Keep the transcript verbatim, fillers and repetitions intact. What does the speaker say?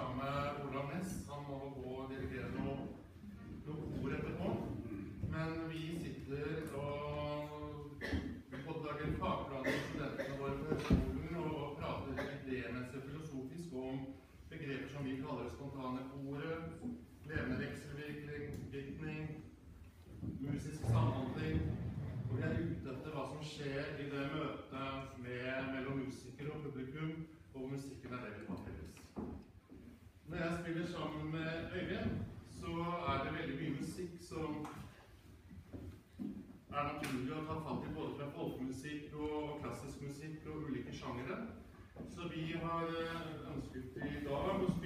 sammen med Olav Næss. Han må gå og dirigere noe, noe ord etterpå. Men vi sitter og på dagen fagplaner med studentene våre på høyskolen og prater idémessig og filosofisk om begreper som vi kaller spontane fore, levende vekselvirkning, musisk samhandling. Og vi er ute etter hva som skjer i det møtet med, mellom musiker og publikum, og musikken er det vi har felles. Når jeg spiller sammen med Øyvind, så er det veldig mye musikk som er naturlig å ta fatt i både fra folkemusikk og klassisk musikk og ulike sjangere. Så vi har ønsket i dag å